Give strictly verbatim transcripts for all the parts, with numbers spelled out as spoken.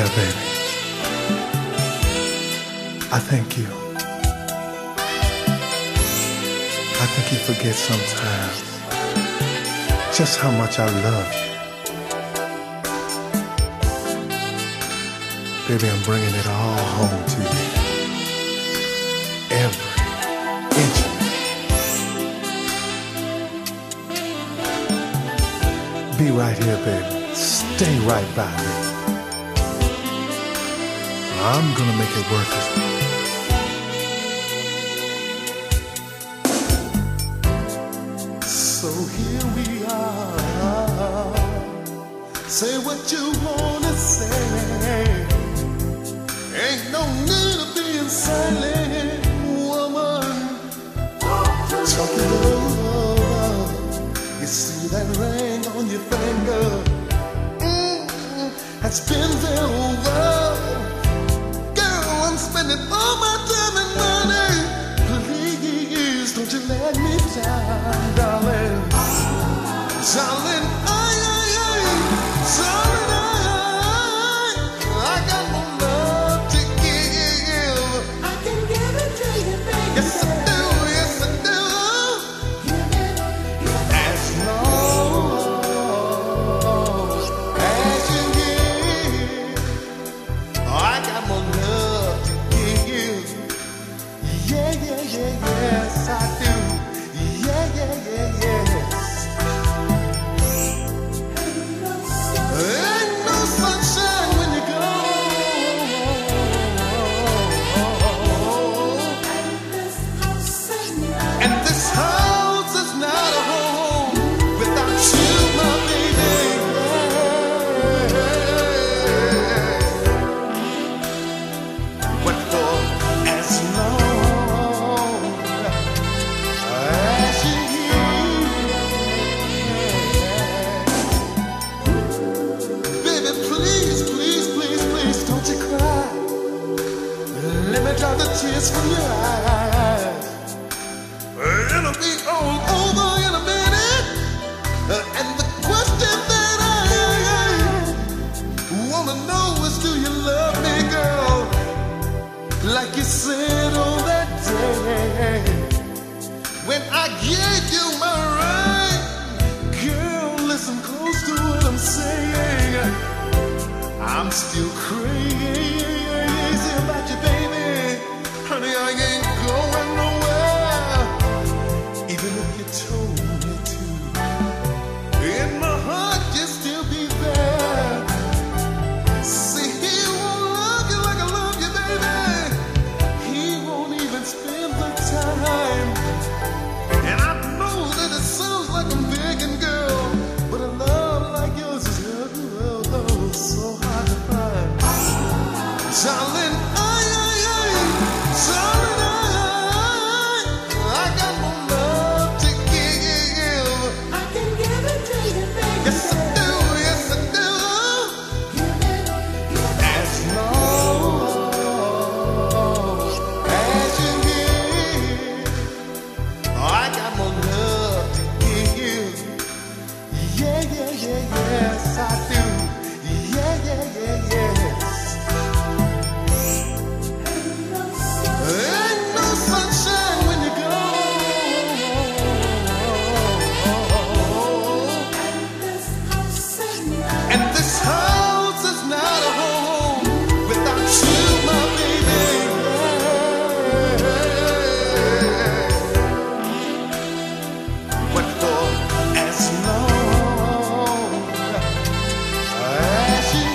Yeah, baby. I thank you. I think you forget sometimes just how much I love you. Baby, I'm bringing it all home to you. Every inch of it. Be right here, baby. Stay right by me. I'm gonna make it worth it. So here we are. Say what you wanna say. Ain't no need of being silent, woman. Talk it over. You see that ring on your finger? Mm, that's been there over. Girl, I'm spending all my time and money. Please, don't you let me down, darling. Darling, I, I, I, darling, I, I got more love to give. I can give it to you, baby. Yes, I do, yes, I do. Give it, give it. As long as you give, I got more love to give. Yeah, yeah, yeah, yes, I do. Yeah, yeah, yeah, yes. Ain't no sunshine when you go. And this house is not a home without you, my baby. But for as long as you here, baby, please, please, please, please, don't you cry. Let me dry the tears from your eyes. It'll be all over in a minute. Uh, and the question that I, I, I wanna know is, do you love me, girl? Like you said on that day when I gave you my right. Girl, listen close to what I'm saying. I'm still crazy about you, baby. Honey, I ain't going nowhere. Even if you told me to, in my heart you'll still be there. See, he won't love you like I love you, baby. He won't even spend the time. And I know that it sounds like I'm begging, girl, but a love like yours is oh, oh, so hard to find. Darling, I, I, I, darling, I, I got more love to give. I can give it to you, baby. Yes, I do, yes, I do. Give it, give it. As long as you give, I got more love to give. Yeah, yeah, yeah, yes, I do. Yeah, yeah, yeah, yes. Ain't no sunshine when you go. And this house is not a home without you, my baby. But for as long as you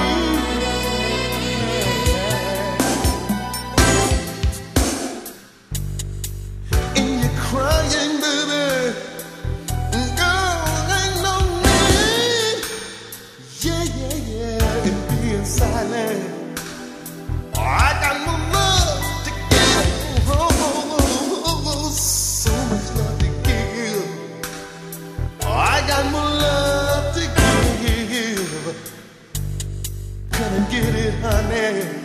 here, and you're crying, baby, girl, ain't no need. Yeah, yeah, yeah, and being silent. I got more love to give. Oh, oh, oh, oh, oh, so much love to give. I got more love to give. Come and get it, honey.